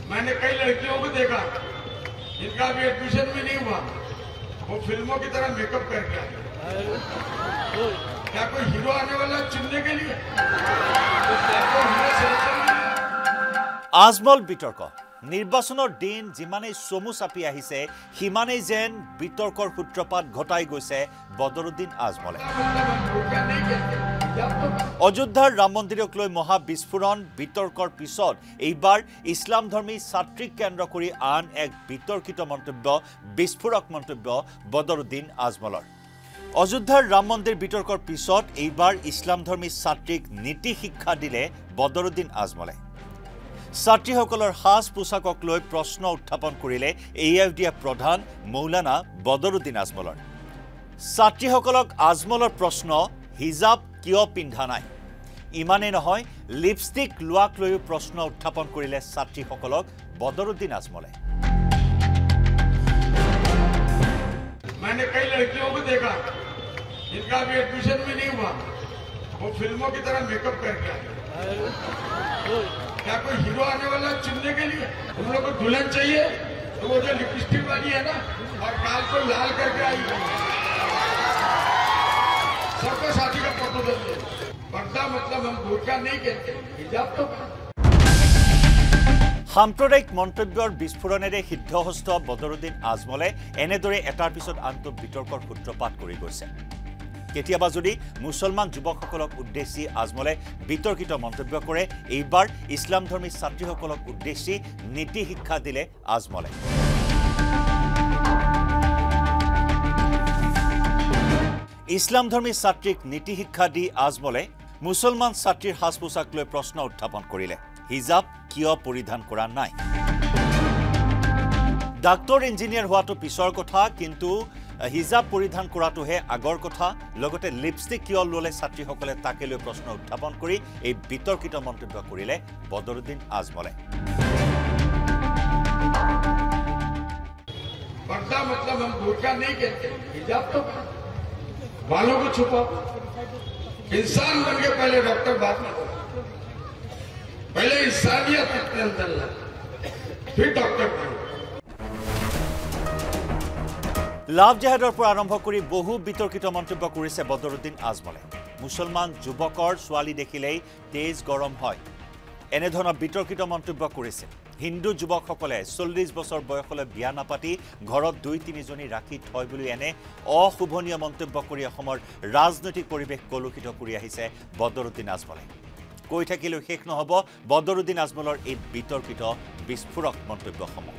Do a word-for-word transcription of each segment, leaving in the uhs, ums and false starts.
मैंने कई लड़कियों को देखा इनका भी एडमिशन भी नहीं हुआ वो फिल्मों की तरह मेकअप करके आए क्या कोई हीरो आने वाला चुनने के लिए আজমল বিতৰ্ক নিৰ্বাচনৰ দিন যিমানেই চমু চাপি আহিছে সিমানেই যেন বিতৰ্কৰ সূত্ৰপাত ঘটাই গৈছে বদৰুদ্দিন আজমলে অযোধ্যাৰ ৰাম মন্দিৰক লৈ মহা বিস্ফোৰণ বিতৰ্কৰ পিছত এইবাৰ ইছলাম ধৰ্মী ছাত্ৰীক কেন্দ্ৰ কৰি আন এক বিতৰ্কিত মন্তব্য বিস্ফোৰক মন্তব্য বদৰুদ্দিন আজমলৰ অযোধ্যাৰ ৰাম মন্দিৰ বিতৰ্কৰ পিছত এইবাৰ ইছলাম ধৰ্মী ছাত্ৰীক নীতি শিক্ষা দিলে বদৰুদ্দিন আজমলে ছাত্ৰীসকলৰ সাজ পোছাকক লৈ প্ৰশ্ন উত্থাপন কৰিলে aiudf প্ৰধান মৌলানা বদৰুদ্দিন আজমলৰ ছাত্ৰীসকলক আজমলৰ প্ৰশ্ন হিজাব কিয় পিন্ধা নাই ইমানে নহয় লিপষ্টিক লোৱাক লৈ প্ৰশ্ন উত্থাপন কৰিলে ছাত্ৰীসকলক বদৰুদ্দিন আজমলে मैंने कई लड़कियों को देखा इनका भी एडमिशन भी नहीं हुआ वो फिल्मों की तरह मेकअप करके आए क्या कोई हीरो आने वाला चुनने के लिए उन लोगों को दुल्हन चाहिए तो वो जो लिपस्टिक वाली है ना और काल को लाल करके आई सबको शादी का फोटो देते पर्दा मतलब हम बुर्का नहीं कहते हिजाब तो সাম্প্ৰদায়িক মন্তব্যৰ বিস্ফোৰণেৰে সিদ্ধহস্ত বদৰুদ্দিন আজমলে এনেদৰে এটাৰ পিছত আনটো বিতৰ্কৰ সূত্ৰপাত কৰি গৈছে কেতিয়াবা যদি মুছলমান যুৱকসকলক উদ্দেশ্যি আজমলে বিতৰ্কিত মন্তব্য কৰে এইবাৰ ইছলাম ধৰ্মী ছাত্ৰীসকলক উদ্দেশ্যি নীতি শিক্ষা দিলে আজমলে ইছলাম ধৰ্মী ছাত্ৰীক নীতি শিক্ষা দি আজমলে মুছলমান ছাত্ৰীৰ সাজ পোছাক লৈ প্ৰশ্ন উত্থাপন কৰিলে হিজাব কিয় পৰিধান কৰা নাই ডাক্তৰ ইঞ্জিনিয়াৰ হোৱাটো পিছৰ কথা কিন্তু হিজাব পৰিধান কৰাটোহে আগৰ কথা লগতে লিপষ্টিক কিয় ললে ছাত্ৰীসকলে তাকে লৈ প্ৰশ্ন উত্থাপন কৰি এই বিতৰ্কিত মন্তব্য কৰিলে বদৰুদ্দিন আজমলে पर्दा मतलब हम बुर्का नहीं कहते हिजाब तो बालों को छुपाओ इंसान बन के पहले डॉक्टर बात में पहले इंसानियत अपने अंदर ला फिर डॉक्टर बनो লাভ জেহাদৰ পৰা আৰম্ভ কৰি বহু বিতৰ্কিত মন্তব্য কৰিছে বদৰুদ্দিন আজমলে মুছলমান যুৱকৰ ছোৱালী দেখিলেই তেজ গৰম হয় এনে ধৰণৰ বিতৰ্কিত মন্তব্য কৰিছে হিন্দু যুৱকসকলে চল্লিশ বছৰ বয়সলৈ বিয়া নাপাতি ঘৰত দুই তিনিজনী ৰাখি থয় বুলি এনে অশুভনীয় মন্তব্য কৰি অসমৰ ৰাজনৈতিক পৰিৱেশ কলুষিত কৰি আহিছে বদৰুদ্দিন আজমলে কৈ থাকিলেও শেষ নহব বদৰুদ্দিন আজমলৰ এই বিতৰ্কিত বিস্ফোৰক মন্তব্যসমূহ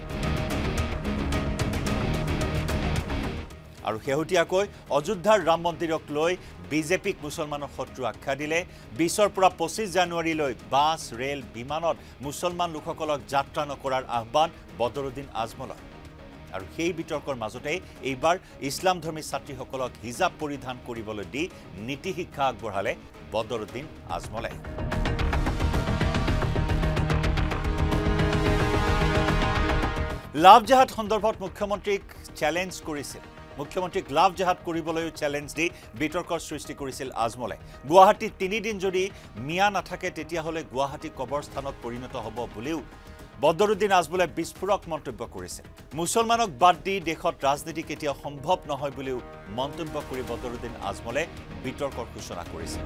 আৰু শেহতীয়াকৈ অযোধ্যাৰ ৰাম মন্দিৰক লৈ বিজেপিক মুছলমানৰ শত্ৰু আখ্যা দিলে বিশৰ পৰা পঁচিছ জানুৱাৰীলৈ বাছ ৰেল বিমানত মুছলমান লোকসকলক যাত্ৰা নকৰাৰ আহ্বান বদৰুদ্দিন আজমলৰ আৰু সেই বিতৰ্কৰ মাজতে এইবাৰ ইছলাম ধৰ্মী ছাত্ৰীসকলক হিজাব পৰিধান কৰিবলৈ দি নীতি শিক্ষা আগবঢ়ালে বদৰুদ্দিন আজমলে লাভ জেহাদ সন্দৰ্ভত মুখ্যমন্ত্ৰীক চ্যালেঞ্জ কৰিছিল মুখ্যমন্ত্ৰীক লাভ জেহাদ কৰিবলৈও চ্যালেঞ্জ দি বিতৰ্কৰ সৃষ্টি কৰিছিল আজমলে গুৱাহাটী তিনি দিন যদি মিয়া নাথাকে তেতিয়া হলে গুৱাহাটী কবৰস্থানত পৰিণত হ'ব বুলিও বদৰুদ্দিন আজমলে বিস্ফোৰক মন্তব্য কৰিছে মুছলমানক বাদ দি দেশত ৰাজনীতি কেতিয়া সম্ভৱ নহয় বুলিও মন্তব্য কৰি বদৰুদ্দিন আজমলে বিতৰ্কৰ সূচনা কৰিছে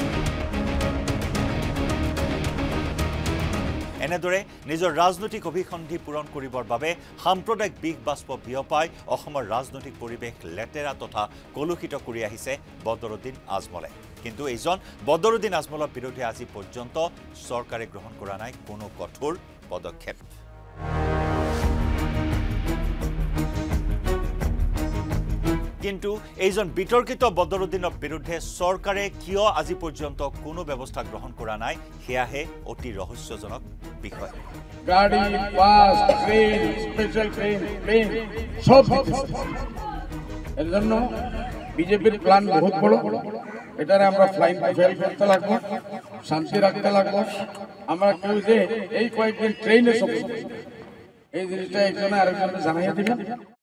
এনেদৰে নিজৰ ৰাজনৈতিক অভিসন্ধি পূৰণ কৰিবৰ বাবে সাম্প্ৰদায়িক বিষ বাষ্প বিয়পাই অসমৰ ৰাজনৈতিক পৰিৱেশ লেতেৰা তথা কলুষিত কৰি আহিছে বদৰুদ্দিন আজমলে কিন্তু এইজন বদৰুদ্দিন আজমলৰ বিৰুদ্ধে আজি পৰ্যন্ত চৰকাৰে গ্ৰহণ কৰা নাই কোনো কঠোৰ পদক্ষেপ কিন্তু এইজন বিতৰ্কিত বদৰুদ্দিনৰ বিৰুদ্ধে চৰকাৰে কিয় আজি পৰ্যন্ত কোনো ব্যৱস্থা গ্ৰহণ কৰা নাই হেয়াহে অতি ৰহস্যজনক বিষয় গাড়ি bus train special train plan সব এর জন্য বিজেপির প্ল্যান বহুত বড় এটারে আমরা ফ্লাইং ফেল করতে লাগবো শান্তি রাখতে লাগবো আমরা কেউ যে এই কয়েকদিন ট্রেনে সব এই জিনিসটা একজনে আরেকজনে জানাইয়া দিবেন